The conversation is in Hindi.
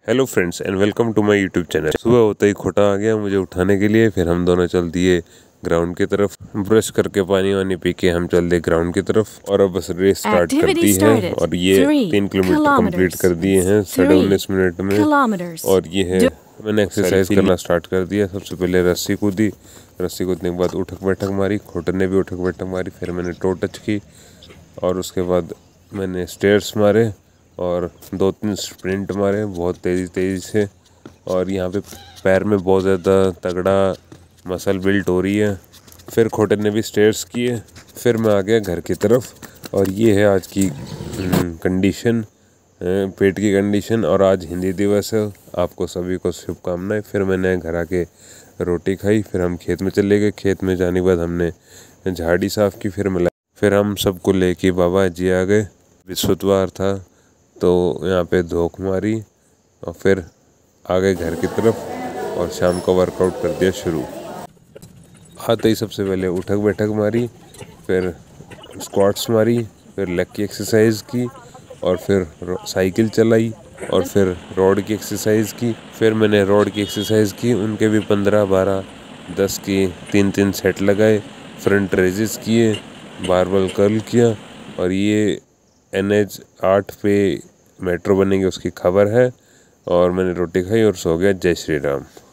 Hello friends and welcome to my YouTube channel. सुबह होते ही खोटा आ गया मुझे उठाने के लिए, फिर हम दोनों चल दिए ग्राउंड की तरफ। ब्रश करके पानी वानी पी के हम चल दिए ग्राउंड की तरफ और अब बस रेस स्टार्ट कर दी है। और ये 3 किलोमीटर कंप्लीट कर दिए हैं 19.5 मिनट में। और ये है मैंने एक्सरसाइज करना स्टार्ट कर दिया। सबसे पहले रस्सी कूदी, रस्सी कूदने के बाद उठक बैठक मारी, खोटे ने भी उठक बैठक मारी, फिर मैंने टो टच की और उसके बाद मैंने स्टेयर्स मारे और 2-3 स्प्रिंट मारे बहुत तेज़ी से। और यहाँ पे पैर में बहुत ज़्यादा तगड़ा मसल बिल्ट हो रही है। फिर खोटे ने भी स्टेयर्स किए, फिर मैं आ गया घर की तरफ। और ये है आज की कंडीशन, पेट की कंडीशन। और आज हिंदी दिवस है, आपको सभी को शुभकामनाएं। फिर मैंने घर आके रोटी खाई, फिर हम खेत में चले गए। खेत में जाने के बाद हमने झाड़ी साफ़ की, फिर हम सबको लेके बाबा जी आ गए। बृहस्पतिवार था तो यहाँ पे धोख मारी और फिर आ गए घर की तरफ और शाम को वर्कआउट कर दिया शुरू। आते ही सबसे पहले उठक बैठक मारी, फिर स्क्वाट्स मारी, फिर लेग की एक्सरसाइज की और फिर साइकिल चलाई और फिर रोड की एक्सरसाइज की। फिर मैंने रोड की एक्सरसाइज की, उनके भी 15, 12, 10 की 3-3 सेट लगाए। फ्रंट रेजेस किए, बारबल कर्ल किया। और ये NH 8 पे मेट्रो बनेगी उसकी खबर है। और मैंने रोटी खाई और सो गया। जय श्री राम।